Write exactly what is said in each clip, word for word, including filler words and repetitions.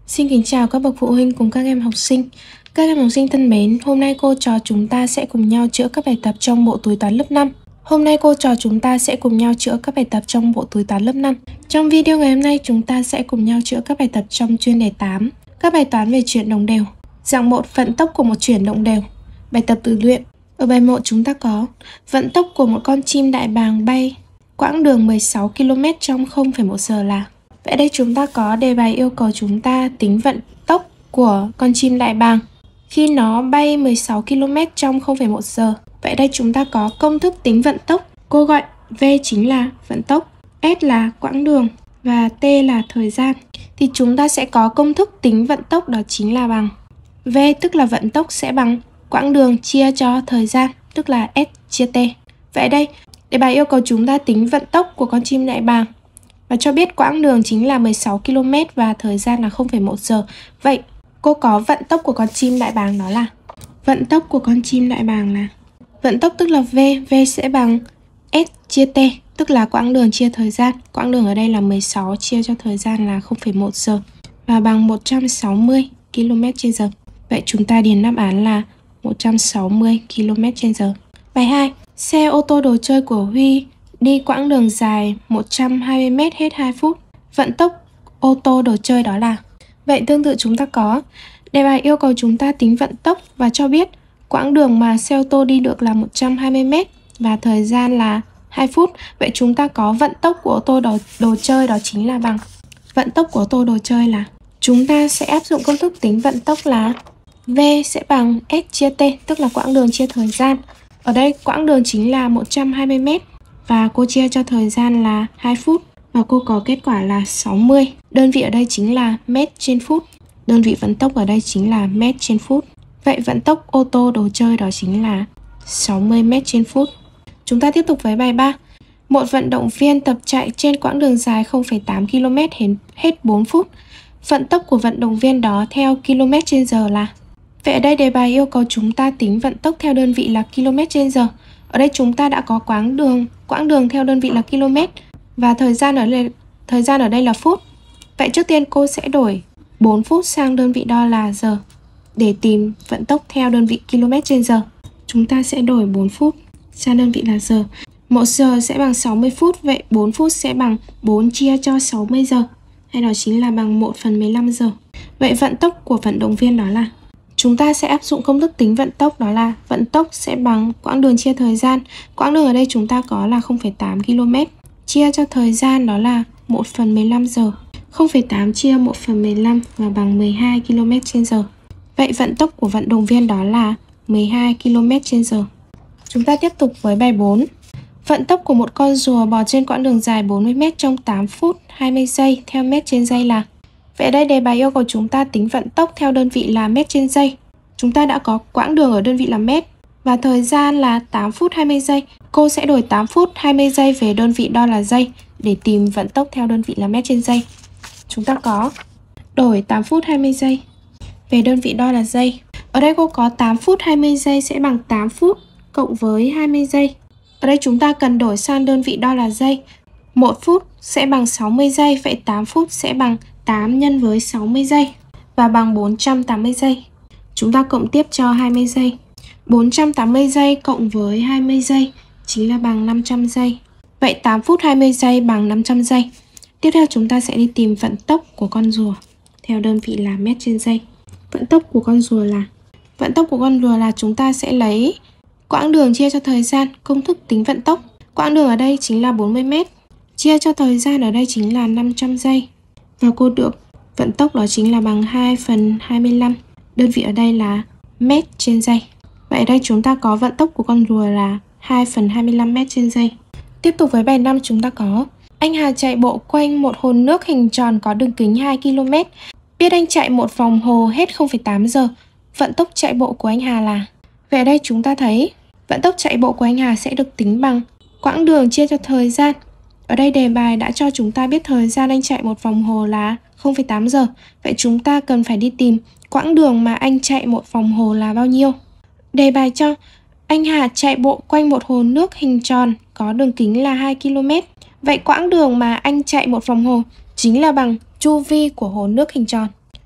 Xin kính chào các bậc phụ huynh cùng các em học sinh. Các em học sinh thân mến, hôm nay cô trò chúng ta sẽ cùng nhau chữa các bài tập trong bộ túi toán lớp năm. Hôm nay cô trò chúng ta sẽ cùng nhau chữa các bài tập trong bộ túi toán lớp năm. Trong video ngày hôm nay chúng ta sẽ cùng nhau chữa các bài tập trong chuyên đề tám, các bài toán về chuyển đồng đều. Dạng một, vận tốc của một chuyển động đều. Bài tập tự luyện. Ở bài một chúng ta có vận tốc của một con chim đại bàng bay quãng đường mười sáu ki lô mét trong không phẩy một giờ là. Vậy đây chúng ta có đề bài yêu cầu chúng ta tính vận tốc của con chim đại bàng khi nó bay mười sáu ki lô mét trong không phẩy một giờ. Vậy đây chúng ta có công thức tính vận tốc. Cô gọi V chính là vận tốc, S là quãng đường và T là thời gian. Thì chúng ta sẽ có công thức tính vận tốc, đó chính là bằng V tức là vận tốc sẽ bằng quãng đường chia cho thời gian, tức là S chia T. Vậy đây, đề bài yêu cầu chúng ta tính vận tốc của con chim đại bàng và cho biết quãng đường chính là mười sáu ki lô mét và thời gian là không phẩy một giờ. Vậy cô có vận tốc của con chim đại bàng đó là vận tốc của con chim đại bàng là vận tốc tức là V, V sẽ bằng S chia T, tức là quãng đường chia thời gian. Quãng đường ở đây là mười sáu chia cho thời gian là không phẩy một giờ và bằng một trăm sáu mươi ki lô mét trên giờ. Vậy chúng ta điền đáp án là một trăm sáu mươi ki lô mét trên giờ. Bài hai. Xe ô tô đồ chơi của Huy đi quãng đường dài một trăm hai mươi mét hết hai phút. Vận tốc ô tô đồ chơi đó là. Vậy tương tự chúng ta có đề bài yêu cầu chúng ta tính vận tốc và cho biết quãng đường mà xe ô tô đi được là một trăm hai mươi mét và thời gian là hai phút. Vậy chúng ta có vận tốc của ô tô đồ, đồ chơi đó chính là bằng vận tốc của ô tô đồ chơi là. Chúng ta sẽ áp dụng công thức tính vận tốc là V sẽ bằng S chia T, tức là quãng đường chia thời gian. Ở đây quãng đường chính là một trăm hai mươi mét và cô chia cho thời gian là hai phút và cô có kết quả là sáu mươi. Đơn vị ở đây chính là mét trên phút. Đơn vị vận tốc ở đây chính là mét trên phút. Vậy vận tốc ô tô đồ chơi đó chính là sáu mươi mét trên phút. Chúng ta tiếp tục với bài ba. Một vận động viên tập chạy trên quãng đường dài không phẩy tám ki lô mét hết bốn phút. Vận tốc của vận động viên đó theo km trên giờ là. Vậy ở đây đề bài yêu cầu chúng ta tính vận tốc theo đơn vị là km trên giờ. Ở đây chúng ta đã có quãng đường, quãng đường theo đơn vị là km và thời gian ở đây, thời gian ở đây là phút. Vậy trước tiên cô sẽ đổi bốn phút sang đơn vị đo là giờ để tìm vận tốc theo đơn vị km trên giờ. Chúng ta sẽ đổi bốn phút sang đơn vị là giờ. Một giờ sẽ bằng sáu mươi phút, vậy bốn phút sẽ bằng bốn chia cho sáu mươi giờ, hay đó chính là bằng một phần mười lăm giờ. Vậy vận tốc của vận động viên đó là. Chúng ta sẽ áp dụng công thức tính vận tốc, đó là vận tốc sẽ bằng quãng đường chia thời gian. Quãng đường ở đây chúng ta có là không phẩy tám ki lô mét chia cho thời gian đó là một phần mười lăm giờ. không phẩy tám chia một phần mười lăm và bằng mười hai ki lô mét trên giờ. Vậy vận tốc của vận động viên đó là mười hai ki lô mét trên giờ. Chúng ta tiếp tục với bài bốn. Vận tốc của một con rùa bò trên quãng đường dài bốn mươi mét trong tám phút hai mươi giây theo mét trên giây là. Vậy ở đây đề bài yêu cầu chúng ta tính vận tốc theo đơn vị là mét trên giây. Chúng ta đã có quãng đường ở đơn vị là mét và thời gian là tám phút hai mươi giây. Cô sẽ đổi tám phút hai mươi giây về đơn vị đo là giây để tìm vận tốc theo đơn vị là mét trên giây. Chúng ta có đổi tám phút hai mươi giây về đơn vị đo là giây. Ở đây cô có tám phút hai mươi giây sẽ bằng tám phút cộng với hai mươi giây. Ở đây chúng ta cần đổi sang đơn vị đo là giây. một phút sẽ bằng sáu mươi giây, vậy tám phút sẽ bằng tám nhân với sáu mươi giây và bằng bốn trăm tám mươi giây. Chúng ta cộng tiếp cho hai mươi giây. bốn trăm tám mươi giây cộng với hai mươi giây chính là bằng năm trăm giây. Vậy tám phút hai mươi giây bằng năm trăm giây. Tiếp theo chúng ta sẽ đi tìm vận tốc của con rùa theo đơn vị là mét trên giây. Vận tốc của con rùa là Vận tốc của con rùa là chúng ta sẽ lấy quãng đường chia cho thời gian, công thức tính vận tốc. Quãng đường ở đây chính là bốn mươi mét, chia cho thời gian ở đây chính là năm trăm giây. Và cô được vận tốc đó chính là bằng hai phần hai mươi lăm. Đơn vị ở đây là mét trên giây. Vậy ở đây chúng ta có vận tốc của con rùa là hai phần hai mươi lăm mét trên giây. Tiếp tục với bài năm chúng ta có anh Hà chạy bộ quanh một hồ nước hình tròn có đường kính hai ki lô mét. Biết anh chạy một vòng hồ hết không phẩy tám giờ. Vận tốc chạy bộ của anh Hà là. Vậy ở đây chúng ta thấy vận tốc chạy bộ của anh Hà sẽ được tính bằng quãng đường chia cho thời gian. Ở đây đề bài đã cho chúng ta biết thời gian anh chạy một vòng hồ là không phẩy tám giờ. Vậy chúng ta cần phải đi tìm quãng đường mà anh chạy một vòng hồ là bao nhiêu. Đề bài cho anh Hà chạy bộ quanh một hồ nước hình tròn có đường kính là hai ki lô mét. Vậy quãng đường mà anh chạy một vòng hồ chính là bằng chu vi của hồ nước hình tròn.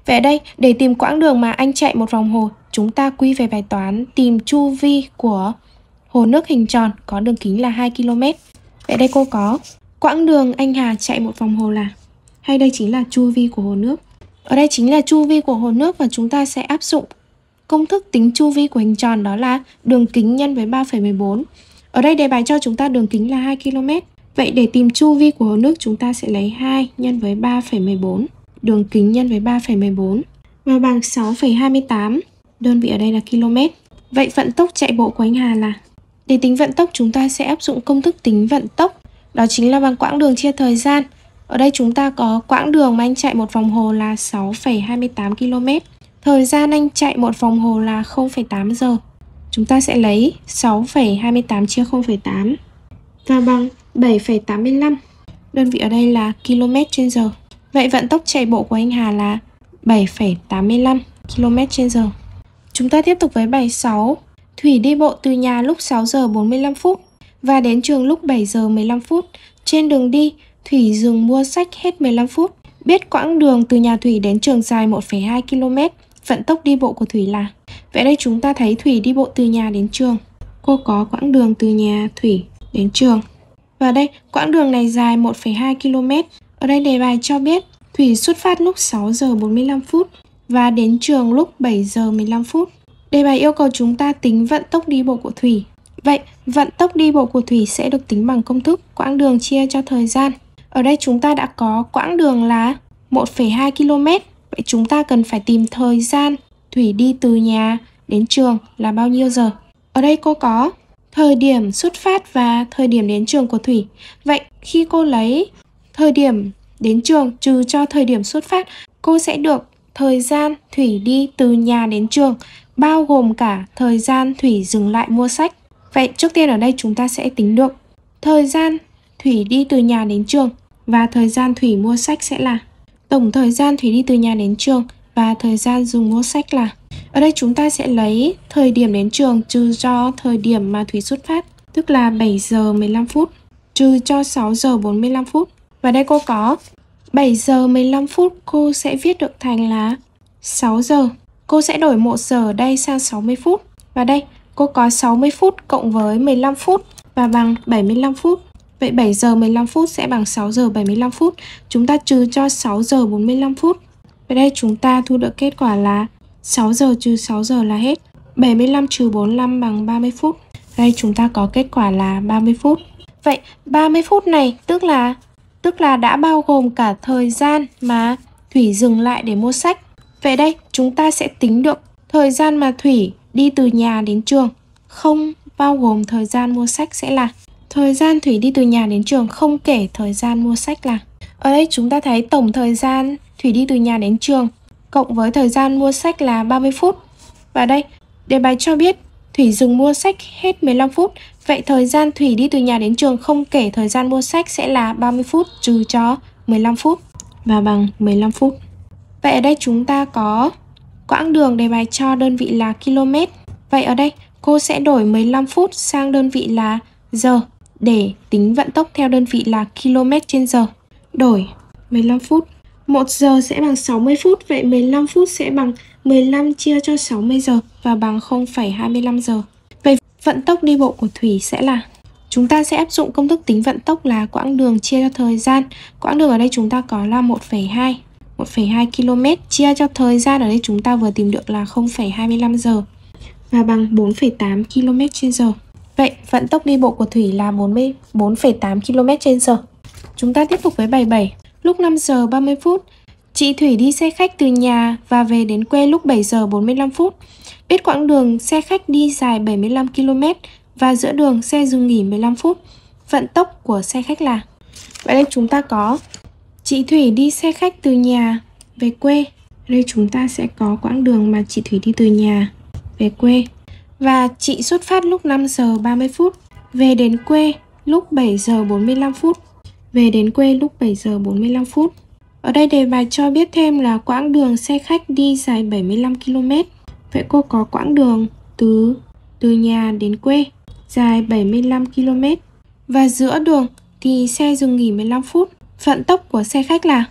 Vậy ở đây, để tìm quãng đường mà anh chạy một vòng hồ, chúng ta quy về bài toán tìm chu vi của hồ nước hình tròn có đường kính là hai ki lô mét. Vậy đây cô có quãng đường anh Hà chạy một vòng hồ là, hay đây chính là chu vi của hồ nước. Ở đây chính là chu vi của hồ nước và chúng ta sẽ áp dụng công thức tính chu vi của hình tròn, đó là đường kính nhân với ba phẩy một bốn. Ở đây đề bài cho chúng ta đường kính là hai ki lô mét. Vậy để tìm chu vi của hồ nước chúng ta sẽ lấy hai nhân với ba phẩy một bốn, đường kính nhân với ba phẩy một bốn và bằng sáu phẩy hai mươi tám. Đơn vị ở đây là km. Vậy vận tốc chạy bộ của anh Hà là, để tính vận tốc chúng ta sẽ áp dụng công thức tính vận tốc, đó chính là bằng quãng đường chia thời gian. Ở đây chúng ta có quãng đường mà anh chạy một vòng hồ là sáu phẩy hai mươi tám ki lô mét. Thời gian anh chạy một vòng hồ là không phẩy tám giờ. Chúng ta sẽ lấy sáu phẩy hai mươi tám chia không phẩy tám và bằng bảy phẩy tám mươi lăm. Đơn vị ở đây là km trên giờ. Vậy vận tốc chạy bộ của anh Hà là bảy phẩy tám mươi lăm km trên giờ. Chúng ta tiếp tục với bài sáu. Thủy đi bộ từ nhà lúc sáu giờ bốn mươi lăm phút và đến trường lúc bảy giờ mười lăm phút. Trên đường đi, Thủy dừng mua sách hết mười lăm phút. Biết quãng đường từ nhà Thủy đến trường dài một phẩy hai ki lô mét. Vận tốc đi bộ của Thủy là. Vậy đây chúng ta thấy Thủy đi bộ từ nhà đến trường. Cô có quãng đường từ nhà Thủy đến trường. Và đây, quãng đường này dài một phẩy hai ki lô mét. Ở đây đề bài cho biết Thủy xuất phát lúc sáu giờ bốn mươi lăm phút và đến trường lúc bảy giờ mười lăm phút. Đề bài yêu cầu chúng ta tính vận tốc đi bộ của Thủy. Vậy, vận tốc đi bộ của Thủy sẽ được tính bằng công thức quãng đường chia cho thời gian. Ở đây chúng ta đã có quãng đường là một phẩy hai ki lô mét. Vậy chúng ta cần phải tìm thời gian Thủy đi từ nhà đến trường là bao nhiêu giờ. Ở đây cô có thời điểm xuất phát và thời điểm đến trường của Thủy. Vậy khi cô lấy thời điểm đến trường trừ cho thời điểm xuất phát, cô sẽ được thời gian Thủy đi từ nhà đến trường bao gồm cả thời gian Thủy dừng lại mua sách. Vậy trước tiên ở đây chúng ta sẽ tính được thời gian Thủy đi từ nhà đến trường và thời gian Thủy mua sách sẽ là tổng thời gian Thủy đi từ nhà đến trường và thời gian dùng mua sách là. Ở đây chúng ta sẽ lấy thời điểm đến trường trừ cho thời điểm mà Thủy xuất phát, tức là bảy giờ mười lăm phút, trừ cho sáu giờ bốn mươi lăm phút. Và đây cô có bảy giờ mười lăm phút, cô sẽ viết được thành là sáu giờ. Cô sẽ đổi một giờ ở đây sang sáu mươi phút. Và đây, cô có sáu mươi phút cộng với mười lăm phút và bằng bảy mươi lăm phút. Vậy bảy giờ mười lăm phút sẽ bằng sáu giờ bảy mươi lăm phút. Chúng ta trừ cho sáu giờ bốn mươi lăm phút. Vậy đây chúng ta thu được kết quả là sáu giờ trừ sáu giờ là hết. bảy mươi lăm trừ bốn mươi lăm bằng ba mươi phút. Đây chúng ta có kết quả là ba mươi phút. Vậy ba mươi phút này tức là tức là đã bao gồm cả thời gian mà Thủy dừng lại để mua sách. Vậy đây chúng ta sẽ tính được thời gian mà Thủy đi từ nhà đến trường không bao gồm thời gian mua sách sẽ là thời gian Thủy đi từ nhà đến trường không kể thời gian mua sách là. Ở đây chúng ta thấy tổng thời gian Thủy đi từ nhà đến trường cộng với thời gian mua sách là ba mươi phút. Và đây, đề bài cho biết Thủy dừng mua sách hết mười lăm phút. Vậy thời gian Thủy đi từ nhà đến trường không kể thời gian mua sách sẽ là ba mươi phút trừ cho mười lăm phút và bằng mười lăm phút. Vậy ở đây chúng ta có quãng đường đề bài cho đơn vị là km. Vậy ở đây cô sẽ đổi mười lăm phút sang đơn vị là giờ để tính vận tốc theo đơn vị là km trên giờ. Đổi mười lăm phút. một giờ sẽ bằng sáu mươi phút. Vậy mười lăm phút sẽ bằng mười lăm chia cho sáu mươi giờ và bằng không phẩy hai mươi lăm giờ. Vậy vận tốc đi bộ của Thủy sẽ là, chúng ta sẽ áp dụng công thức tính vận tốc là quãng đường chia cho thời gian. Quãng đường ở đây chúng ta có là một phẩy hai một phẩy hai ki lô mét chia cho thời gian ở đây chúng ta vừa tìm được là không phẩy hai mươi lăm giờ và bằng bốn phẩy tám ki lô mét trên giờ. Vậy vận tốc đi bộ của Thủy là bốn mươi bốn phẩy tám ki lô mét trên giờ. Chúng ta tiếp tục với bài bảy. Lúc năm giờ ba mươi phút, chị Thủy đi xe khách từ nhà và về đến quê lúc bảy giờ bốn mươi lăm phút. Biết quãng đường xe khách đi dài bảy mươi lăm ki lô mét và giữa đường xe dừng nghỉ mười lăm phút. Vận tốc của xe khách là. Vậy đây chúng ta có chị Thủy đi xe khách từ nhà về quê. Đây chúng ta sẽ có quãng đường mà chị Thủy đi từ nhà về quê. Và chị xuất phát lúc năm giờ ba mươi phút, về đến quê lúc bảy giờ bốn mươi lăm phút. Về đến quê lúc bảy giờ bốn mươi lăm phút. Ở đây đề bài cho biết thêm là quãng đường xe khách đi dài bảy mươi lăm ki lô mét. Vậy cô có quãng đường từ từ nhà đến quê dài bảy mươi lăm ki lô mét và giữa đường thì xe dừng nghỉ mười lăm phút. Vận tốc của xe khách là.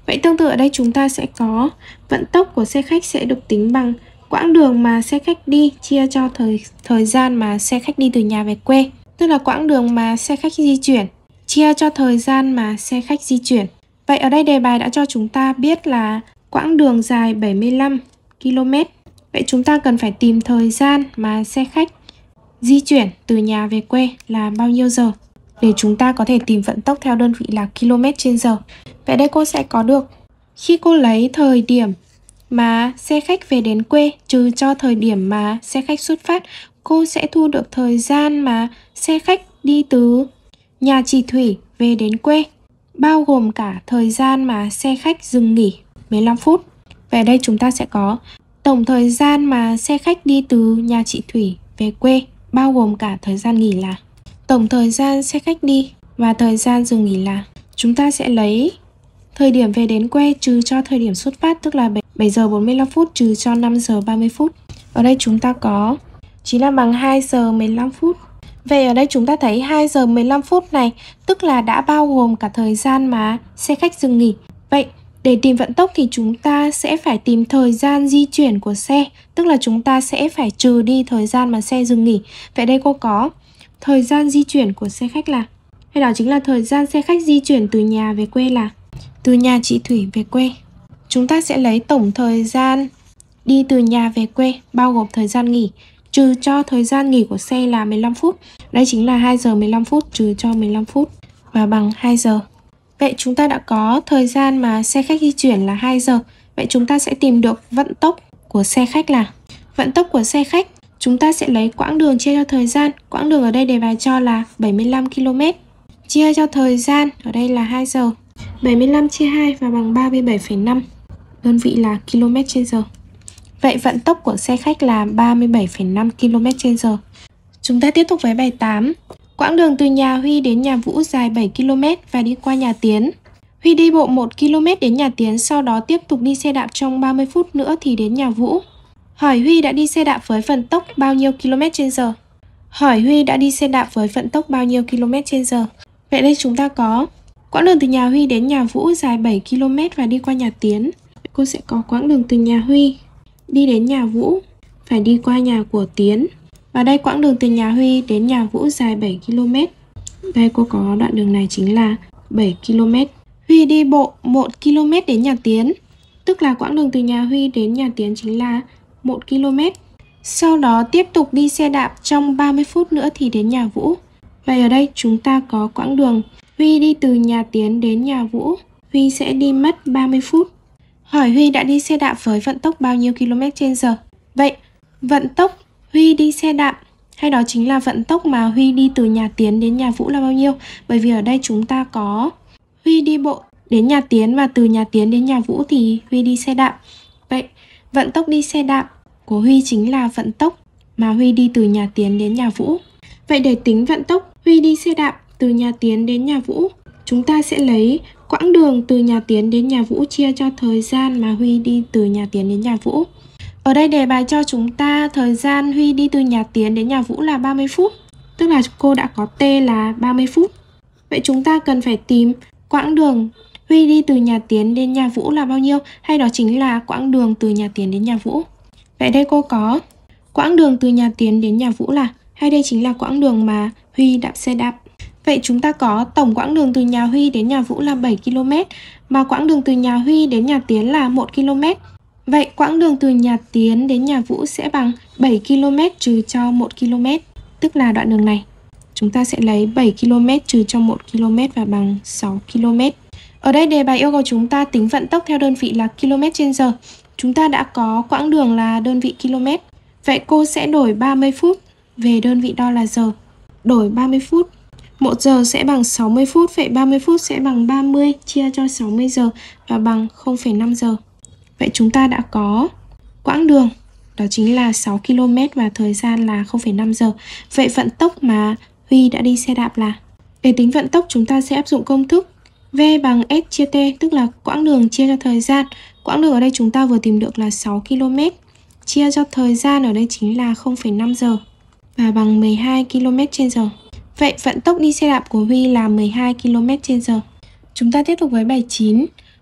Vậy tương tự ở đây chúng ta sẽ có vận tốc của xe khách sẽ được tính bằng quãng đường mà xe khách đi chia cho thời thời gian mà xe khách đi từ nhà về quê. Tức là quãng đường mà xe khách di chuyển chia cho thời gian mà xe khách di chuyển. Vậy ở đây đề bài đã cho chúng ta biết là quãng đường dài bảy mươi lăm ki lô mét. Vậy chúng ta cần phải tìm thời gian mà xe khách di chuyển từ nhà về quê là bao nhiêu giờ để chúng ta có thể tìm vận tốc theo đơn vị là km trên giờ. Vậy đây cô sẽ có được khi cô lấy thời điểm mà xe khách về đến quê trừ cho thời điểm mà xe khách xuất phát, cô sẽ thu được thời gian mà xe khách đi từ nhà chị Thủy về đến quê, bao gồm cả thời gian mà xe khách dừng nghỉ mười lăm phút. Về đây chúng ta sẽ có tổng thời gian mà xe khách đi từ nhà chị Thủy về quê, bao gồm cả thời gian nghỉ là tổng thời gian xe khách đi và thời gian dừng nghỉ là. Chúng ta sẽ lấy thời điểm về đến quê trừ cho thời điểm xuất phát, tức là bảy giờ bốn mươi lăm phút trừ cho năm giờ ba mươi phút. Ở đây chúng ta có chính là bằng hai giờ mười lăm phút. Vậy ở đây chúng ta thấy hai giờ mười lăm phút này tức là đã bao gồm cả thời gian mà xe khách dừng nghỉ. Vậy để tìm vận tốc thì chúng ta sẽ phải tìm thời gian di chuyển của xe, tức là chúng ta sẽ phải trừ đi thời gian mà xe dừng nghỉ. Vậy đây cô có thời gian di chuyển của xe khách là, hay đó chính là thời gian xe khách di chuyển từ nhà về quê là, từ nhà chị Thủy về quê. Chúng ta sẽ lấy tổng thời gian đi từ nhà về quê bao gồm thời gian nghỉ trừ cho thời gian nghỉ của xe là mười lăm phút. Đây chính là hai giờ mười lăm phút trừ cho mười lăm phút và bằng hai giờ. Vậy chúng ta đã có thời gian mà xe khách di chuyển là hai giờ. Vậy chúng ta sẽ tìm được vận tốc của xe khách là, vận tốc của xe khách chúng ta sẽ lấy quãng đường chia cho thời gian. Quãng đường ở đây đề bài cho là bảy mươi lăm ki lô mét chia cho thời gian ở đây là hai giờ. bảy mươi lăm chia hai và bằng ba mươi bảy phẩy năm, đơn vị là km trên giờ. Vậy vận tốc của xe khách là ba mươi bảy phẩy năm ki lô mét trên giờ. Chúng ta tiếp tục với bài tám. Quãng đường từ nhà Huy đến nhà Vũ dài bảy ki lô mét và đi qua nhà Tiến. Huy đi bộ một ki lô mét đến nhà Tiến, sau đó tiếp tục đi xe đạp trong ba mươi phút nữa thì đến nhà Vũ. Hỏi Huy đã đi xe đạp với vận tốc bao nhiêu km trên giờ? Hỏi Huy đã đi xe đạp với vận tốc bao nhiêu km trên giờ? Vậy đây chúng ta có quãng đường từ nhà Huy đến nhà Vũ dài bảy ki lô mét và đi qua nhà Tiến. Cô sẽ có quãng đường từ nhà Huy đi đến nhà Vũ phải đi qua nhà của Tiến. Và đây quãng đường từ nhà Huy đến nhà Vũ dài bảy ki lô mét. Đây cô có đoạn đường này chính là bảy ki lô mét. Huy đi bộ một ki lô mét đến nhà Tiến, tức là quãng đường từ nhà Huy đến nhà Tiến chính là một ki lô mét. Sau đó tiếp tục đi xe đạp trong ba mươi phút nữa thì đến nhà Vũ. Vậy ở đây chúng ta có quãng đường Huy đi từ nhà Tiến đến nhà Vũ, Huy sẽ đi mất ba mươi phút. Hỏi Huy đã đi xe đạp với vận tốc bao nhiêu km trên giờ? Vậy vận tốc Huy đi xe đạp, hay đó chính là vận tốc mà Huy đi từ nhà Tiến đến nhà Vũ là bao nhiêu? Bởi vì ở đây chúng ta có Huy đi bộ đến nhà Tiến và từ nhà Tiến đến nhà Vũ thì Huy đi xe đạp. Vậy vận tốc đi xe đạp của Huy chính là vận tốc mà Huy đi từ nhà Tiến đến nhà Vũ. Vậy để tính vận tốc Huy đi xe đạp từ nhà Tiến đến nhà Vũ, chúng ta sẽ lấy quãng đường từ nhà Tiến đến nhà Vũ chia cho thời gian mà Huy đi từ nhà Tiến đến nhà Vũ. Ở đây đề bài cho chúng ta thời gian Huy đi từ nhà Tiến đến nhà Vũ là ba mươi phút, tức là cô đã có T là ba mươi phút. Vậy chúng ta cần phải tìm quãng đường Huy đi từ nhà Tiến đến nhà Vũ là bao nhiêu, hay đó chính là quãng đường từ nhà Tiến đến nhà Vũ. Vậy đây cô có quãng đường từ nhà Tiến đến nhà Vũ là, hay đây chính là quãng đường mà Huy đạp xe đạp. Vậy chúng ta có tổng quãng đường từ nhà Huy đến nhà Vũ là bảy ki lô mét, mà quãng đường từ nhà Huy đến nhà Tiến là một ki lô mét. Vậy quãng đường từ nhà Tiến đến nhà Vũ sẽ bằng bảy ki lô mét trừ cho một ki lô mét, tức là đoạn đường này. Chúng ta sẽ lấy bảy ki lô mét trừ cho một ki lô mét và bằng sáu ki lô mét. Ở đây đề bài yêu cầu chúng ta tính vận tốc theo đơn vị là km trên giờ. Chúng ta đã có quãng đường là đơn vị km. Vậy cô sẽ đổi ba mươi phút về đơn vị đo là giờ. Đổi ba mươi phút. một giờ sẽ bằng sáu mươi phút. Vậy ba mươi phút sẽ bằng ba mươi chia cho sáu mươi giờ và bằng không phẩy năm giờ. Vậy chúng ta đã có quãng đường, đó chính là sáu ki lô mét và thời gian là không phẩy năm giờ. Vậy vận tốc mà Huy đã đi xe đạp là, để tính vận tốc chúng ta sẽ áp dụng công thức V bằng S chia T, tức là quãng đường chia cho thời gian. Quãng đường ở đây chúng ta vừa tìm được là sáu ki lô mét, chia cho thời gian ở đây chính là không phẩy năm giờ và bằng mười hai ki lô mét trên giờ. Vậy vận tốc đi xe đạp của Huy là mười hai ki lô mét trên giờ. Chúng ta tiếp tục với bài chín.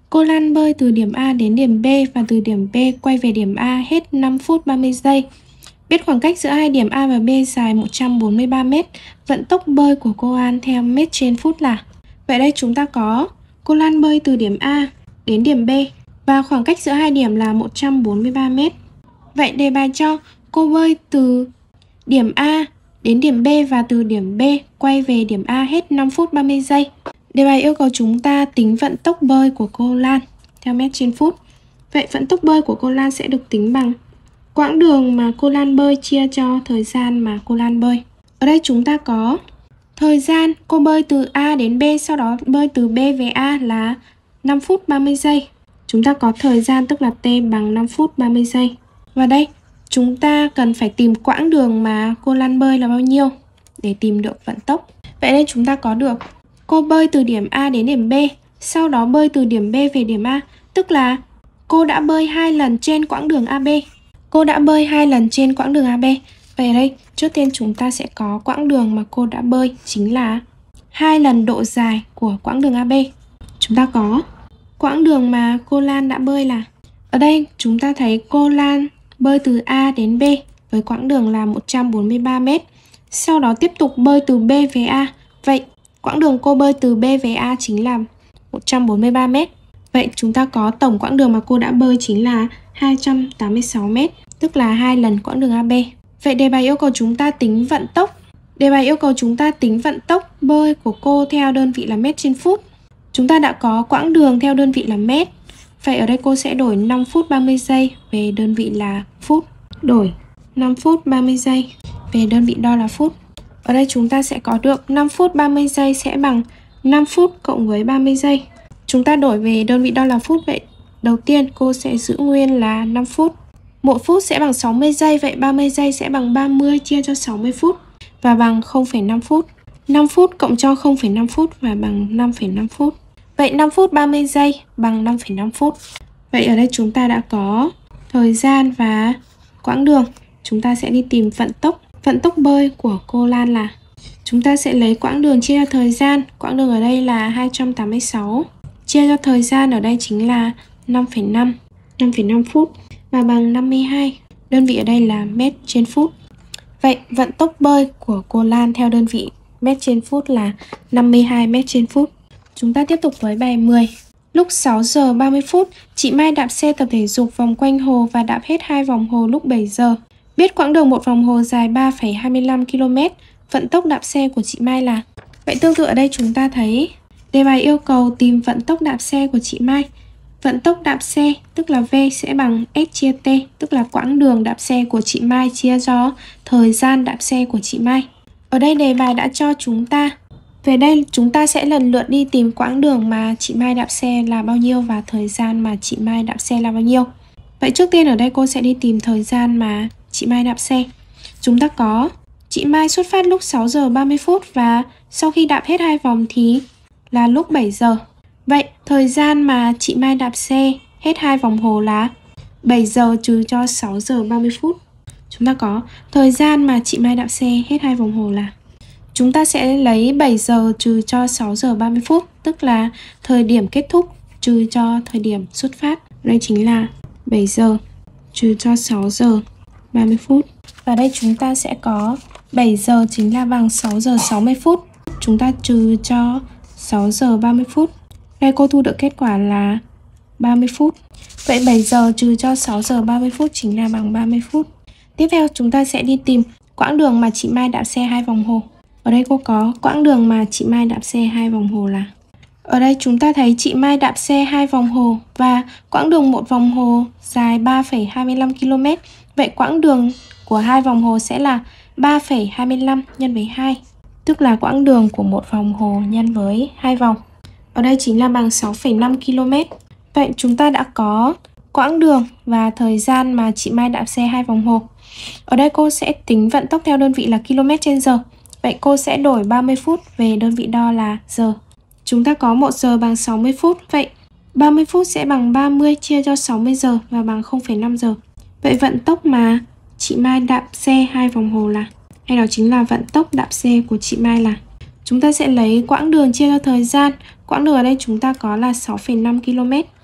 Cô Lan bơi từ điểm A đến điểm B và từ điểm B quay về điểm A hết năm phút ba mươi giây. Biết khoảng cách giữa hai điểm A và B dài một trăm bốn mươi ba mét. Vận tốc bơi của cô Lan theo mét trên phút là. Vậy đây chúng ta có cô Lan bơi từ điểm A đến điểm B và khoảng cách giữa hai điểm là một trăm bốn mươi ba mét. Vậy đề bài cho cô bơi từ điểm A đến điểm B và từ điểm B quay về điểm A hết năm phút ba mươi giây. Đề bài yêu cầu chúng ta tính vận tốc bơi của cô Lan theo mét trên phút. Vậy vận tốc bơi của cô Lan sẽ được tính bằng quãng đường mà cô Lan bơi chia cho thời gian mà cô Lan bơi. Ở đây chúng ta có thời gian cô bơi từ A đến B, sau đó bơi từ B về A là năm phút ba mươi giây. Chúng ta có thời gian tức là T bằng năm phút ba mươi giây. Và đây, chúng ta cần phải tìm quãng đường mà cô Lan bơi là bao nhiêu để tìm được vận tốc. Vậy nên chúng ta có được cô bơi từ điểm A đến điểm B, sau đó bơi từ điểm B về điểm A, tức là cô đã bơi hai lần trên quãng đường a bê. Cô đã bơi hai lần trên quãng đường a bê. Vậy ở đây, trước tiên chúng ta sẽ có quãng đường mà cô đã bơi chính là hai lần độ dài của quãng đường a bê. Chúng ta có quãng đường mà cô Lan đã bơi là. Ở đây chúng ta thấy cô Lan bơi từ A đến B với quãng đường là một trăm bốn mươi ba mét. Sau đó tiếp tục bơi từ B về A. Vậy quãng đường cô bơi từ B về A chính là một trăm bốn mươi ba mét. Vậy chúng ta có tổng quãng đường mà cô đã bơi chính là hai trăm tám mươi sáu mét, tức là hai lần quãng đường a bê. Vậy đề bài yêu cầu chúng ta tính vận tốc. Đề bài yêu cầu chúng ta tính vận tốc bơi của cô theo đơn vị là mét trên phút. Chúng ta đã có quãng đường theo đơn vị là mét. Vậy ở đây cô sẽ đổi năm phút ba mươi giây về đơn vị là phút. Đổi năm phút ba mươi giây về đơn vị đo là phút. Ở đây chúng ta sẽ có được năm phút ba mươi giây sẽ bằng năm phút cộng với ba mươi giây. Chúng ta đổi về đơn vị đo là phút. Vậy đầu tiên cô sẽ giữ nguyên là năm phút. Một phút sẽ bằng sáu mươi giây. Vậy ba mươi giây sẽ bằng ba mươi chia cho sáu mươi phút và bằng không phẩy năm phút. năm phút cộng cho không phẩy năm phút và bằng năm phẩy năm phút. Vậy năm phút ba mươi giây bằng năm phẩy năm phút. Vậy ở đây chúng ta đã có thời gian và quãng đường. Chúng ta sẽ đi tìm vận tốc. Vận tốc bơi của cô Lan là, chúng ta sẽ lấy quãng đường chia cho thời gian. Quãng đường ở đây là hai trăm tám mươi sáu. Chia cho thời gian ở đây chính là năm phẩy năm. năm phẩy năm phút và bằng năm mươi hai. Đơn vị ở đây là mét trên phút. Vậy vận tốc bơi của cô Lan theo đơn vị mét trên phút là năm mươi hai mét trên phút. Chúng ta tiếp tục với bài mười. Lúc sáu giờ ba mươi phút, chị Mai đạp xe tập thể dục vòng quanh hồ và đạp hết hai vòng hồ lúc bảy giờ. Biết quãng đường một vòng hồ dài ba phẩy hai mươi lăm ki lô mét, vận tốc đạp xe của chị Mai là. Vậy tương tự ở đây chúng ta thấy đề bài yêu cầu tìm vận tốc đạp xe của chị Mai. Vận tốc đạp xe tức là V sẽ bằng S chia T, tức là quãng đường đạp xe của chị Mai chia cho thời gian đạp xe của chị Mai. Ở đây đề bài đã cho chúng ta. Về đây chúng ta sẽ lần lượt đi tìm quãng đường mà chị Mai đạp xe là bao nhiêu và thời gian mà chị Mai đạp xe là bao nhiêu. Vậy trước tiên ở đây cô sẽ đi tìm thời gian mà chị Mai đạp xe. Chúng ta có chị Mai xuất phát lúc sáu giờ ba mươi phút và sau khi đạp hết hai vòng thì là lúc bảy giờ. Vậy thời gian mà chị Mai đạp xe hết hai vòng hồ là bảy giờ trừ cho sáu giờ ba mươi phút. Chúng ta có thời gian mà chị Mai đạp xe hết hai vòng hồ là. Chúng ta sẽ lấy bảy giờ trừ cho sáu giờ ba mươi phút, tức là thời điểm kết thúc trừ cho thời điểm xuất phát. Đây chính là bảy giờ trừ cho sáu giờ ba mươi phút. Và đây chúng ta sẽ có bảy giờ chính là bằng sáu giờ sáu mươi phút. Chúng ta trừ cho sáu giờ ba mươi phút. Đây cô thu được kết quả là ba mươi phút. Vậy bảy giờ trừ cho sáu giờ ba mươi phút chính là bằng ba mươi phút. Tiếp theo chúng ta sẽ đi tìm quãng đường mà chị Mai đạp xe hai vòng hồ. Ở đây cô có quãng đường mà chị Mai đạp xe hai vòng hồ là. Ở đây chúng ta thấy chị Mai đạp xe hai vòng hồ và quãng đường một vòng hồ dài ba phẩy hai mươi lăm ki lô mét. Vậy quãng đường của hai vòng hồ sẽ là ba phẩy hai mươi lăm nhân với hai, tức là quãng đường của một vòng hồ nhân với hai vòng. Ở đây chính là bằng sáu phẩy năm ki lô mét. Vậy chúng ta đã có quãng đường và thời gian mà chị Mai đạp xe hai vòng hồ. Ở đây cô sẽ tính vận tốc theo đơn vị là km trên giờ. Vậy cô sẽ đổi ba mươi phút về đơn vị đo là giờ. Chúng ta có một giờ bằng sáu mươi phút. Vậy ba mươi phút sẽ bằng ba mươi chia cho sáu mươi giờ và bằng không phẩy năm giờ. Vậy vận tốc mà chị Mai đạp xe hai vòng hồ là, hay đó chính là vận tốc đạp xe của chị Mai là. Chúng ta sẽ lấy quãng đường chia cho thời gian. Quãng đường ở đây chúng ta có là sáu phẩy năm ki lô mét.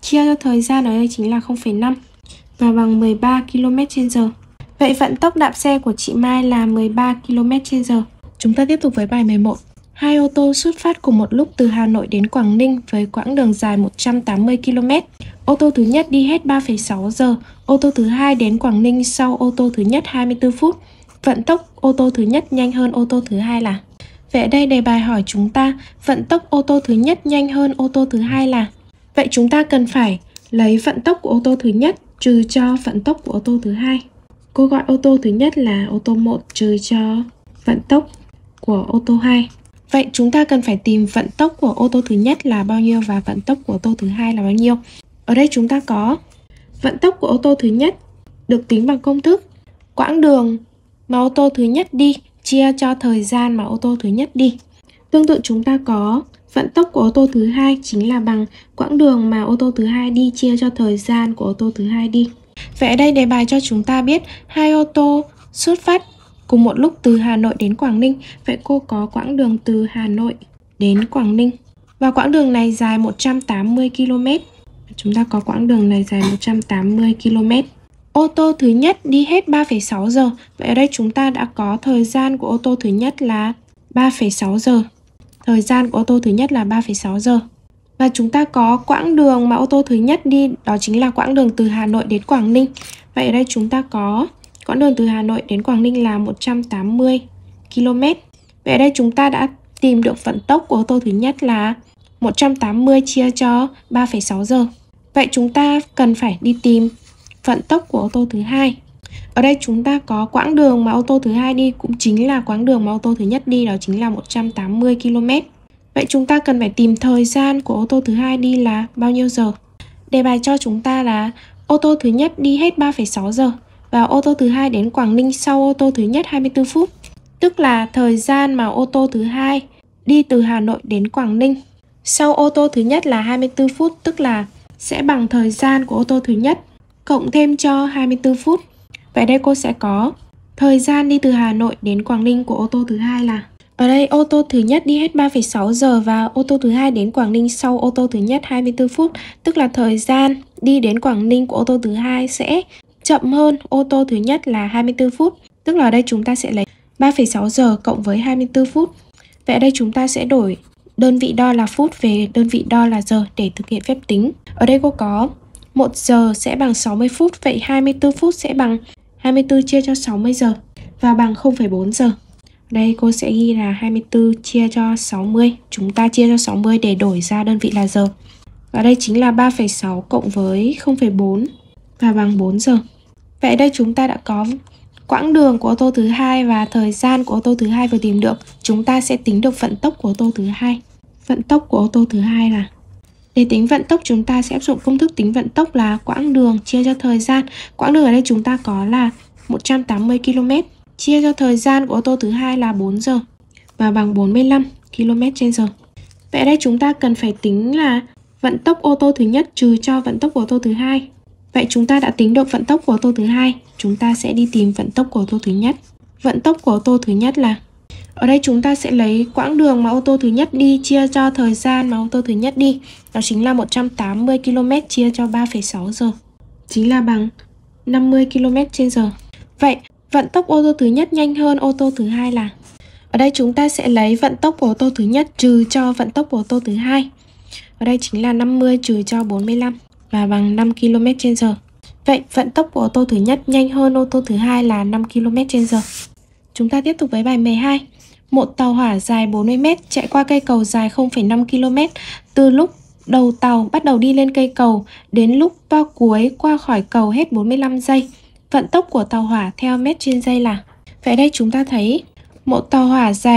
chia cho thời gian ở đây chính là không phẩy năm và bằng mười ba ki lô mét trên giờ. Vậy vận tốc đạp xe của chị Mai là mười ba ki lô mét trên giờ. Chúng ta tiếp tục với bài mười một. Hai ô tô xuất phát cùng một lúc từ Hà Nội đến Quảng Ninh với quãng đường dài một trăm tám mươi ki lô mét. Ô tô thứ nhất đi hết ba phẩy sáu giờ, ô tô thứ hai đến Quảng Ninh sau ô tô thứ nhất hai mươi tư phút. Vận tốc ô tô thứ nhất nhanh hơn ô tô thứ hai là. Vậy ở đây đề bài hỏi chúng ta vận tốc ô tô thứ nhất nhanh hơn ô tô thứ hai là. Vậy chúng ta cần phải lấy vận tốc của ô tô thứ nhất trừ cho vận tốc của ô tô thứ hai. Cô gọi ô tô thứ nhất là ô tô một trừ cho vận tốc của ô tô hai. Vậy chúng ta cần phải tìm vận tốc của ô tô thứ nhất là bao nhiêu và vận tốc của ô tô thứ hai là bao nhiêu. Ở đây chúng ta có vận tốc của ô tô thứ nhất được tính bằng công thức quãng đường mà ô tô thứ nhất đi chia cho thời gian mà ô tô thứ nhất đi. Tương tự chúng ta có vận tốc của ô tô thứ hai chính là bằng quãng đường mà ô tô thứ hai đi chia cho thời gian của ô tô thứ hai đi. Vậy ở đây đề bài cho chúng ta biết hai ô tô xuất phát cùng một lúc từ Hà Nội đến Quảng Ninh. Vậy cô có quãng đường từ Hà Nội đến Quảng Ninh. Và quãng đường này dài một trăm tám mươi ki lô mét. Chúng ta có quãng đường này dài một trăm tám mươi ki lô mét. Ô tô thứ nhất đi hết ba phẩy sáu giờ. Vậy ở đây chúng ta đã có thời gian của ô tô thứ nhất là ba phẩy sáu giờ. Thời gian của ô tô thứ nhất là ba phẩy sáu giờ. Và chúng ta có quãng đường mà ô tô thứ nhất đi, đó chính là quãng đường từ Hà Nội đến Quảng Ninh. Vậy ở đây chúng ta có quãng đường từ Hà Nội đến Quảng Ninh là một trăm tám mươi ki lô mét. Vậy ở đây chúng ta đã tìm được vận tốc của ô tô thứ nhất là một trăm tám mươi chia cho ba phẩy sáu giờ. Vậy chúng ta cần phải đi tìm vận tốc của ô tô thứ hai. Ở đây chúng ta có quãng đường mà ô tô thứ hai đi cũng chính là quãng đường mà ô tô thứ nhất đi, đó chính là một trăm tám mươi ki lô mét. Vậy chúng ta cần phải tìm thời gian của ô tô thứ hai đi là bao nhiêu giờ. Đề bài cho chúng ta là ô tô thứ nhất đi hết ba phẩy sáu giờ và ô tô thứ hai đến Quảng Ninh sau ô tô thứ nhất hai mươi tư phút. Tức là thời gian mà ô tô thứ hai đi từ Hà Nội đến Quảng Ninh sau ô tô thứ nhất là hai mươi tư phút, tức là sẽ bằng thời gian của ô tô thứ nhất cộng thêm cho hai mươi tư phút. Vậy đây cô sẽ có thời gian đi từ Hà Nội đến Quảng Ninh của ô tô thứ hai là. Ở đây ô tô thứ nhất đi hết ba phẩy sáu giờ và ô tô thứ hai đến Quảng Ninh sau ô tô thứ nhất hai mươi tư phút, tức là thời gian đi đến Quảng Ninh của ô tô thứ hai sẽ chậm hơn ô tô thứ nhất là hai mươi tư phút. Tức là ở đây chúng ta sẽ lấy ba phẩy sáu giờ cộng với hai mươi tư phút. Vậy ở đây chúng ta sẽ đổi đơn vị đo là phút về đơn vị đo là giờ để thực hiện phép tính. Ở đây cô có một giờ sẽ bằng sáu mươi phút, vậy hai mươi tư phút sẽ bằng hai mươi tư chia cho sáu mươi giờ và bằng không phẩy bốn giờ. Đây cô sẽ ghi là hai mươi tư chia cho sáu mươi. Chúng ta chia cho sáu mươi để đổi ra đơn vị là giờ. Và đây chính là ba phẩy sáu cộng với không phẩy bốn và bằng bốn giờ. Vậy đây chúng ta đã có quãng đường của ô tô thứ hai và thời gian của ô tô thứ hai vừa tìm được. Chúng ta sẽ tính được vận tốc của ô tô thứ hai. Vận tốc của ô tô thứ hai là. Để tính vận tốc chúng ta sẽ áp dụng công thức tính vận tốc là quãng đường chia cho thời gian. Quãng đường ở đây chúng ta có là một trăm tám mươi ki lô mét chia cho thời gian của ô tô thứ hai là bốn giờ và bằng bốn mươi lăm ki lô mét trên giờ. Vậy ở đây chúng ta cần phải tính là vận tốc ô tô thứ nhất trừ cho vận tốc của ô tô thứ hai. Vậy chúng ta đã tính được vận tốc của ô tô thứ hai, chúng ta sẽ đi tìm vận tốc của ô tô thứ nhất. Vận tốc của ô tô thứ nhất là. Ở đây chúng ta sẽ lấy quãng đường mà ô tô thứ nhất đi chia cho thời gian mà ô tô thứ nhất đi. Đó chính là một trăm tám mươi ki lô mét chia cho ba phẩy sáu giờ. Chính là bằng năm mươi ki lô mét trên giờ. Vậy vận tốc ô tô thứ nhất nhanh hơn ô tô thứ hai là. Ở đây chúng ta sẽ lấy vận tốc của ô tô thứ nhất trừ cho vận tốc của ô tô thứ hai. Ở đây chính là năm mươi trừ cho bốn mươi lăm và bằng năm ki lô mét trên giờ. Vậy vận tốc của ô tô thứ nhất nhanh hơn ô tô thứ hai là năm ki lô mét trên giờ. Chúng ta tiếp tục với bài mười hai. Một tàu hỏa dài bốn mươi mét chạy qua cây cầu dài không phẩy năm ki lô mét. Từ lúc đầu tàu bắt đầu đi lên cây cầu đến lúc toa cuối qua khỏi cầu hết bốn mươi lăm giây. Vận tốc của tàu hỏa theo mét trên giây là. Vậy đây chúng ta thấy một tàu hỏa dài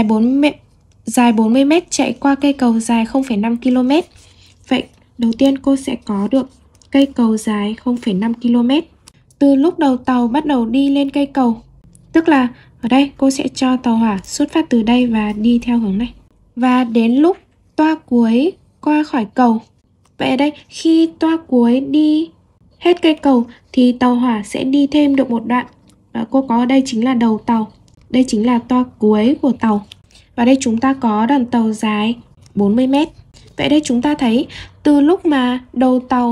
bốn mươi mét chạy qua cây cầu dài không phẩy năm ki lô mét. Vậy đầu tiên cô sẽ có được cây cầu dài không phẩy năm ki lô mét. Từ lúc đầu tàu bắt đầu đi lên cây cầu, tức là ở đây cô sẽ cho tàu hỏa xuất phát từ đây và đi theo hướng này. Và đến lúc toa cuối qua khỏi cầu. Vậy ở đây khi toa cuối đi hết cây cầu thì tàu hỏa sẽ đi thêm được một đoạn. Và cô có ở đây chính là đầu tàu. Đây chính là toa cuối của tàu. Và đây chúng ta có đoàn tàu dài bốn mươi mét. Vậy đây chúng ta thấy từ lúc mà đầu tàu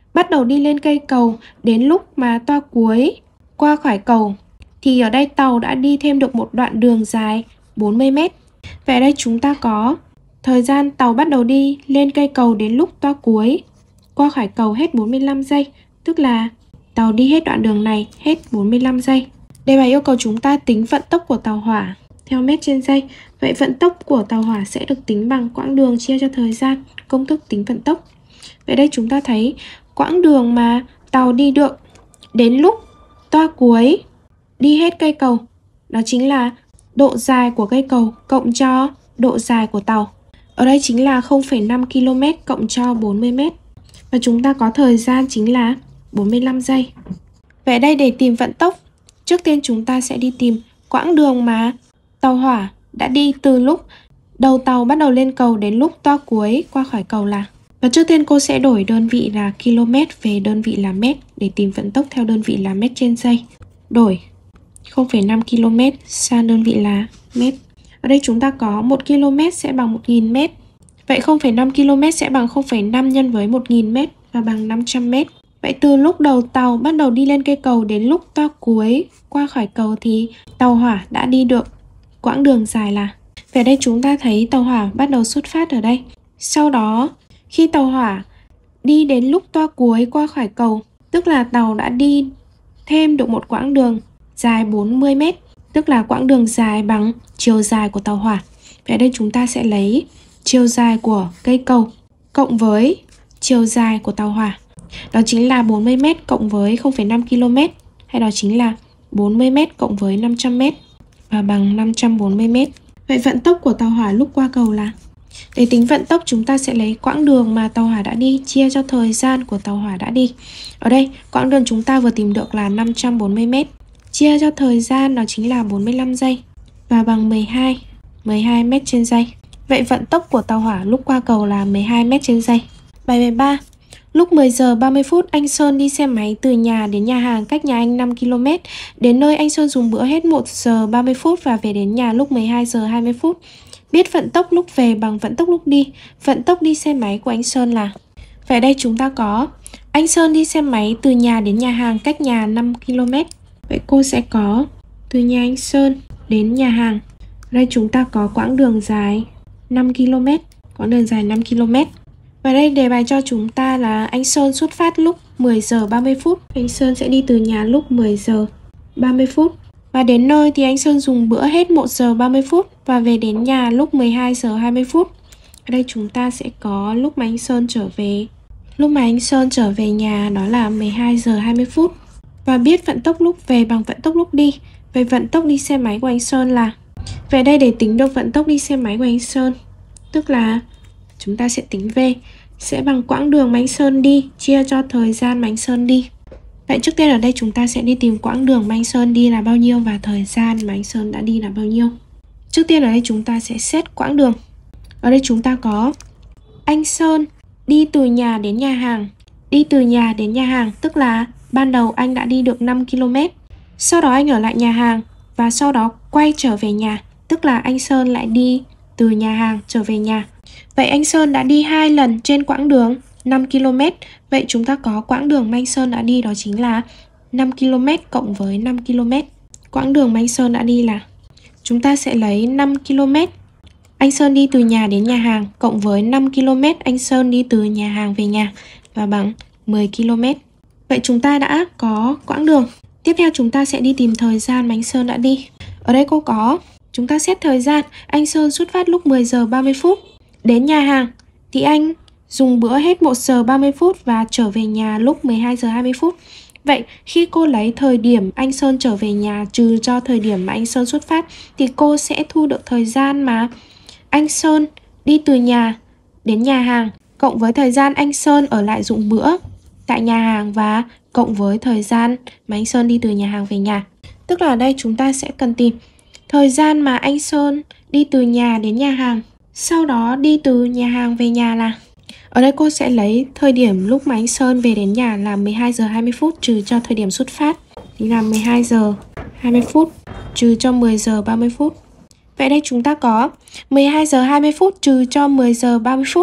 bắt đầu đi lên cây cầu đến lúc mà toa cuối qua khỏi cầu, thì ở đây tàu đã đi thêm được một đoạn đường dài bốn mươi mét. Vậy ở đây chúng ta có thời gian tàu bắt đầu đi lên cây cầu đến lúc toa cuối qua khỏi cầu hết bốn mươi lăm giây, tức là tàu đi hết đoạn đường này hết bốn mươi lăm giây. Đề bài yêu cầu chúng ta tính vận tốc của tàu hỏa theo mét trên giây. Vậy vận tốc của tàu hỏa sẽ được tính bằng quãng đường chia cho thời gian, công thức tính vận tốc. Vậy đây chúng ta thấy quãng đường mà tàu đi được đến lúc toa cuối đi hết cây cầu, đó chính là độ dài của cây cầu cộng cho độ dài của tàu. Ở đây chính là không phẩy năm ki lô mét cộng cho bốn mươi mét. Và chúng ta có thời gian chính là bốn mươi lăm giây. Vậy đây để tìm vận tốc, trước tiên chúng ta sẽ đi tìm quãng đường mà tàu hỏa đã đi từ lúc đầu tàu bắt đầu lên cầu đến lúc toa cuối qua khỏi cầu là. Và trước tiên cô sẽ đổi đơn vị là km về đơn vị là mét để tìm vận tốc theo đơn vị là mét trên giây. Đổi không phẩy năm ki lô mét sang đơn vị là mét. Ở đây chúng ta có một ki lô mét sẽ bằng một nghìn mét. Vậy không phẩy năm ki lô mét sẽ bằng không phẩy năm nhân với một nghìn mét và bằng năm trăm mét. Vậy từ lúc đầu tàu bắt đầu đi lên cây cầu đến lúc toa cuối qua khỏi cầu thì tàu hỏa đã đi được quãng đường dài là. Về đây chúng ta thấy tàu hỏa bắt đầu xuất phát ở đây. Sau đó khi tàu hỏa đi đến lúc toa cuối qua khỏi cầu, tức là tàu đã đi thêm được một quãng đường dài bốn mươi mét, tức là quãng đường dài bằng chiều dài của tàu hỏa. Vậy đây chúng ta sẽ lấy chiều dài của cây cầu cộng với chiều dài của tàu hỏa. Đó chính là bốn mươi mét cộng với không phẩy năm ki lô mét, hay đó chính là bốn mươi mét cộng với năm trăm mét và bằng năm trăm bốn mươi mét. Vậy vận tốc của tàu hỏa lúc qua cầu là. Để tính vận tốc chúng ta sẽ lấy quãng đường mà tàu hỏa đã đi chia cho thời gian của tàu hỏa đã đi. Ở đây quãng đường chúng ta vừa tìm được là năm trăm bốn mươi mét, chia cho thời gian đó chính là bốn mươi lăm giây và bằng mười hai, mười hai mét trên giây. Vậy vận tốc của tàu hỏa lúc qua cầu là mười hai mét trên giây. Bài mười ba. Lúc mười giờ ba mươi phút, anh Sơn đi xe máy từ nhà đến nhà hàng cách nhà anh năm ki lô mét. Đến nơi anh Sơn dùng bữa hết một giờ ba mươi phút và về đến nhà lúc mười hai giờ hai mươi phút. Biết vận tốc lúc về bằng vận tốc lúc đi. Vận tốc đi xe máy của anh Sơn là. Vậy đây chúng ta có anh Sơn đi xe máy từ nhà đến nhà hàng cách nhà năm ki lô mét. Vậy cô sẽ có từ nhà anh Sơn đến nhà hàng. Đây chúng ta có quãng đường dài năm ki lô mét. Quãng đường dài năm ki lô mét. Và đây đề bài cho chúng ta là anh Sơn xuất phát lúc mười giờ ba mươi phút. Anh Sơn sẽ đi từ nhà lúc mười giờ ba mươi phút. Và đến nơi thì anh Sơn dùng bữa hết một giờ ba mươi phút và về đến nhà lúc mười hai giờ hai mươi phút. Ở đây chúng ta sẽ có lúc mà anh Sơn trở về. Lúc mà anh Sơn trở về nhà đó là mười hai giờ hai mươi phút. Và biết vận tốc lúc về bằng vận tốc lúc đi. Vậy vận tốc đi xe máy của anh Sơn là. Về đây để tính được vận tốc đi xe máy của anh Sơn, tức là chúng ta sẽ tính V sẽ bằng quãng đường mà anh Sơn đi chia cho thời gian mà anh Sơn đi. Vậy trước tiên ở đây chúng ta sẽ đi tìm quãng đường mà anh Sơn đi là bao nhiêu và thời gian mà anh Sơn đã đi là bao nhiêu. Trước tiên ở đây chúng ta sẽ xét quãng đường. Ở đây chúng ta có anh Sơn đi từ nhà đến nhà hàng. Đi từ nhà đến nhà hàng tức là ban đầu anh đã đi được năm ki lô mét. Sau đó anh ở lại nhà hàng và sau đó quay trở về nhà, tức là anh Sơn lại đi từ nhà hàng trở về nhà. Vậy anh Sơn đã đi hai lần trên quãng đường năm ki lô mét. Vậy chúng ta có quãng đường mà anh Sơn đã đi đó chính là năm ki lô mét cộng với năm ki lô mét. Quãng đường mà anh Sơn đã đi là chúng ta sẽ lấy năm ki lô mét anh Sơn đi từ nhà đến nhà hàng cộng với năm ki lô mét anh Sơn đi từ nhà hàng về nhà và bằng mười ki lô mét. Vậy chúng ta đã có quãng đường. Tiếp theo chúng ta sẽ đi tìm thời gian mà anh Sơn đã đi. Ở đây cô có, chúng ta xét thời gian. Anh Sơn xuất phát lúc mười giờ ba mươi phút. Đến nhà hàng thì anh dùng bữa hết một giờ ba mươi phút và trở về nhà lúc mười hai giờ hai mươi phút. Vậy khi cô lấy thời điểm anh Sơn trở về nhà trừ cho thời điểm mà anh Sơn xuất phát thì cô sẽ thu được thời gian mà anh Sơn đi từ nhà đến nhà hàng cộng với thời gian anh Sơn ở lại dùng bữa tại nhà hàng và cộng với thời gian mà anh Sơn đi từ nhà hàng về nhà. Tức là ở đây chúng ta sẽ cần tìm thời gian mà anh Sơn đi từ nhà đến nhà hàng, sau đó đi từ nhà hàng về nhà là. Ở đây cô sẽ lấy thời điểm lúc mà anh Sơn về đến nhà là mười hai giờ hai mươi phút trừ cho thời điểm xuất phát thì là mười hai giờ hai mươi phút trừ cho mười giờ ba mươi phút. Vậy đây chúng ta có mười hai giờ hai mươi phút trừ cho mười giờ ba mươi phút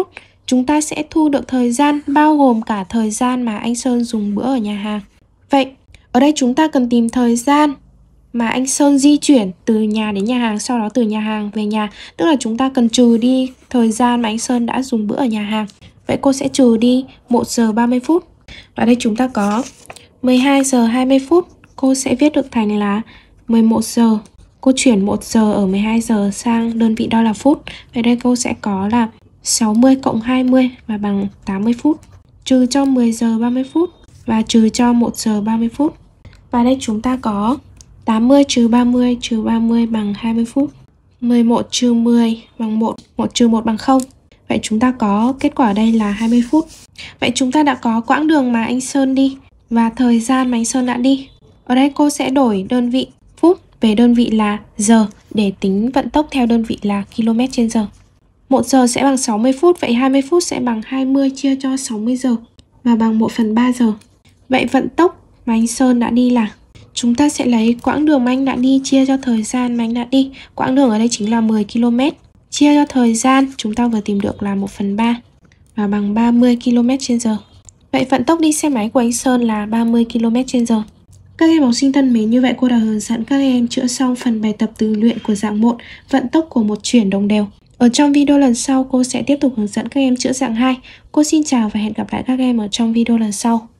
chúng ta sẽ thu được thời gian bao gồm cả thời gian mà anh Sơn dùng bữa ở nhà hàng. Vậy, ở đây chúng ta cần tìm thời gian mà anh Sơn di chuyển từ nhà đến nhà hàng, sau đó từ nhà hàng về nhà. Tức là chúng ta cần trừ đi thời gian mà anh Sơn đã dùng bữa ở nhà hàng. Vậy cô sẽ trừ đi một giờ ba mươi phút. Ở đây chúng ta có mười hai giờ hai mươi phút. Cô sẽ viết được thành là mười một giờ. Cô chuyển một giờ ở mười hai giờ sang đơn vị đo là phút. Vậy đây cô sẽ có là sáu mươi cộng hai mươi và bằng tám mươi phút. Trừ cho mười giờ ba mươi phút và trừ cho một giờ ba mươi phút. Và đây chúng ta có tám mươi trừ ba mươi trừ ba mươi bằng hai mươi phút. mười một trừ mười bằng một, một trừ một bằng không. Vậy chúng ta có kết quả ở đây là hai mươi phút. Vậy chúng ta đã có quãng đường mà anh Sơn đi và thời gian mà anh Sơn đã đi. Ở đây cô sẽ đổi đơn vị phút về đơn vị là giờ để tính vận tốc theo đơn vị là km trên giờ. một giờ sẽ bằng sáu mươi phút, vậy hai mươi phút sẽ bằng hai mươi chia cho sáu mươi giờ và bằng một phần ba giờ. Vậy vận tốc mà anh Sơn đã đi là, chúng ta sẽ lấy quãng đường mà anh đã đi chia cho thời gian mà anh đã đi. Quãng đường ở đây chính là mười ki lô mét. Chia cho thời gian chúng ta vừa tìm được là một phần ba và bằng ba mươi ki lô mét trên giờ. Vậy vận tốc đi xe máy của anh Sơn là ba mươi ki lô mét trên giờ. Các em học sinh thân mến, như vậy cô đã hướng dẫn các em chữa xong phần bài tập từ luyện của dạng một, vận tốc của một chuyển đồng đều. Ở trong video lần sau cô sẽ tiếp tục hướng dẫn các em chữa dạng hai. Cô xin chào và hẹn gặp lại các em ở trong video lần sau.